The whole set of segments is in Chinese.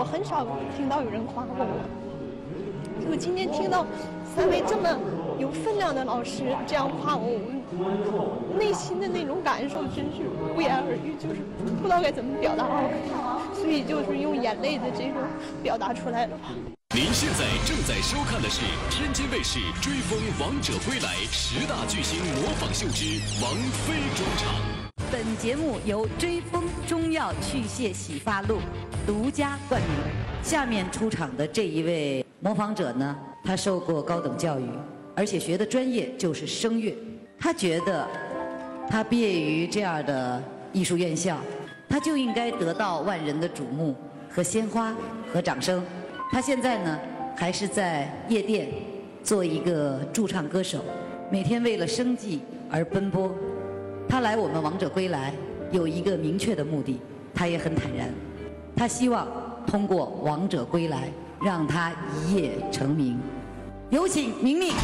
我很少听到有人夸过我。我今天听到3位这么有分量的老师这样夸我，我内心的那种感受真是不言而喻，就是不知道该怎么表达，所以就是用眼泪的这种表达出来了。 您现在正在收看的是天津卫视《追风王者归来》10大巨星模仿秀之王菲专场。 本节目由追风中药去屑洗发露独家冠名。下面出场的这一位模仿者呢，他受过高等教育，而且学的专业就是声乐。他觉得他毕业于这样的艺术院校，他就应该得到万人的瞩目和鲜花和掌声。他现在呢，还是在夜店做一个驻唱歌手，每天为了生计而奔波。他来我们王者归来有一个明确的目的，他也很坦然，他希望通过王者归来让他一夜成名。有请明明。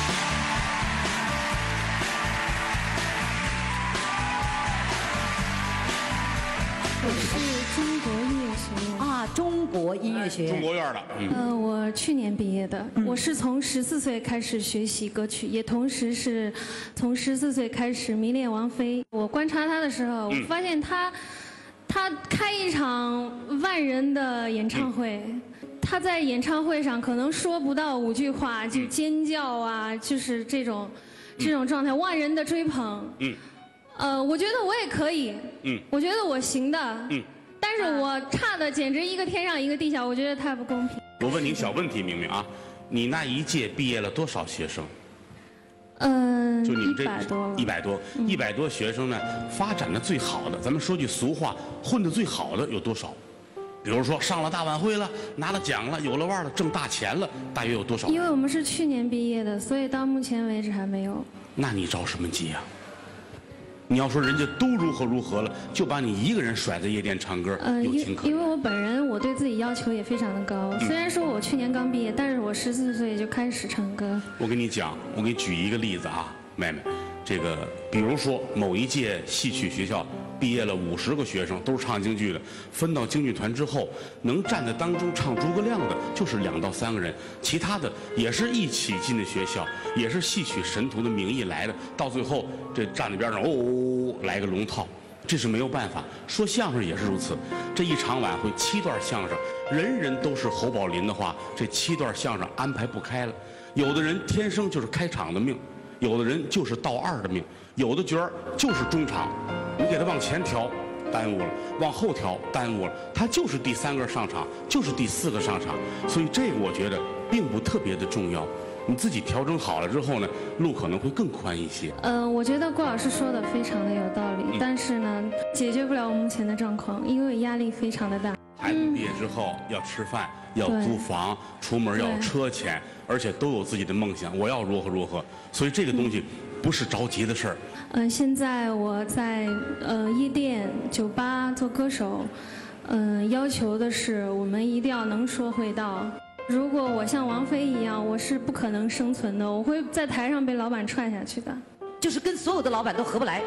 我是中国音乐学院啊，中国音乐学院， 中国院的。 我去年毕业的。我是从14岁开始学习歌曲，也同时是从14岁开始迷恋王菲。我观察她的时候，我发现她开一场万人的演唱会。他在演唱会上可能说不到5句话，就尖叫啊，就是这种状态，万人的追捧。我觉得我也可以。我觉得我行的。但是我差的简直一个天上一个地下，我觉得太不公平。 我问你个小问题，明明啊，你那一届毕业了多少学生？就你们这 100多了。 100多学生呢，发展的最好的，咱们说句俗话，混的最好的有多少？比如说上了大晚会了，拿了奖了，有了腕了，挣大钱了，大约有多少？ 因为我们是去年毕业的，所以到目前为止还没有。 那你着什么急呀？你要说人家都如何了，就把你一个人甩在夜店唱歌，有情可原。 因为我本人我对自己要求也非常的高，虽然说我去年刚毕业，但是我14岁就开始唱歌。 我跟你讲，我给你举一个例子啊，妹妹，这个比如说某一届戏曲学校毕业了50个学生，都是唱京剧的，分到京剧团之后，能站在当中唱诸葛亮的，就是2到3个人，其他的也是一起进的学校，也是戏曲神徒的名义来的，到最后这站在边上来个龙套，这是没有办法。说相声也是如此，这一场晚会7段相声，人人都是侯宝林的话，这7段相声安排不开了。有的人天生就是开场的命，有的人就是倒2的命，有的角儿就是中场，你给他往前调，耽误了；往后调，耽误了。他就是第3个上场，就是第4个上场，所以这个我觉得并不特别的重要。你自己调整好了之后呢，路可能会更宽一些。 我觉得郭老师说的非常的有道理，但是呢，解决不了我目前的状况，因为压力非常的大。 孩子毕业之后要吃饭，要租房，出门要车钱，而且都有自己的梦想，我要如何，所以这个东西不是着急的事儿。 现在我在夜店、酒吧做歌手，要求的是我们一定要能说会道。如果我像王菲一样，我是不可能生存的，我会在台上被老板踹下去的。 就是跟所有的老板都合不来。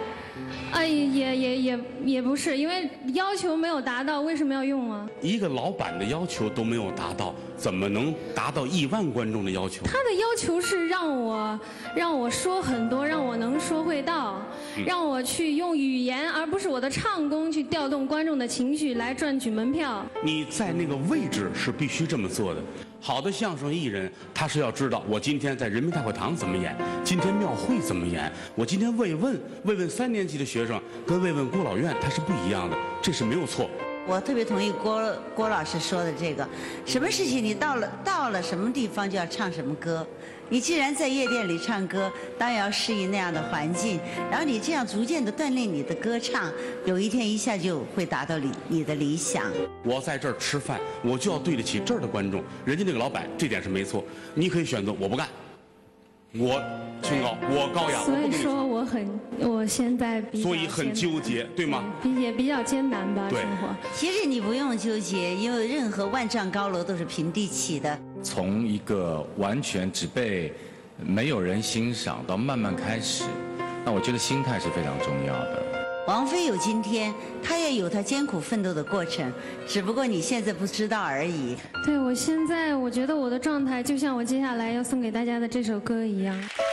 也不是，因为要求没有达到，为什么要用啊？ 一个老板的要求都没有达到，怎么能达到1万观众的要求？ 他的要求是让我说很多，让我能说会道，让我去用语言，而不是我的唱功去调动观众的情绪来赚取门票。 你在那个位置是必须这么做的。好的相声艺人，他是要知道我今天在人民大会堂怎么演，今天庙会怎么演，我今天慰问3年级的学生，跟慰问郭老院他是不一样的，这是没有错。 我特别同意郭老师说的这个，什么事情你到了什么地方就要唱什么歌。你既然在夜店里唱歌，当然要适应那样的环境，然后你这样逐渐的锻炼你的歌唱，有一天一下就会达到你的理想。 我在这儿吃饭，我就要对得起这儿的观众，人家那个老板这点是没错。你可以选择我不干，我清高，我高雅。 所以说我现在所以很纠结，对吗？ 也比较艰难吧，生活。 其实你不用纠结，因为任何万丈高楼都是平地起的。 从一个完全只被没有人欣赏到慢慢开始，那我觉得心态是非常重要的。 王菲有今天，她也有她艰苦奋斗的过程，只不过你现在不知道而已。 对，我现在我觉得我的状态就像我接下来要送给大家的这首歌一样。